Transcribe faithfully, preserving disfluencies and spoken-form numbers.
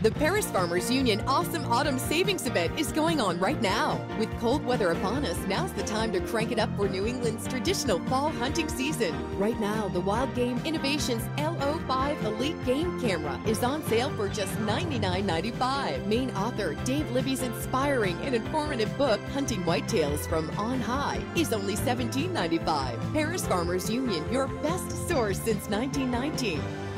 The Paris Farmers Union Awesome Autumn Savings Event is going on right now. With cold weather upon us, now's the time to crank it up for New England's traditional fall hunting season. Right now, the Wild Game Innovations L O five Elite Game Camera is on sale for just ninety-nine ninety-five. Main author Dave Libby's inspiring and informative book, Hunting Whitetails from On High, is only seventeen ninety-five. Paris Farmers Union, your best source since nineteen nineteen.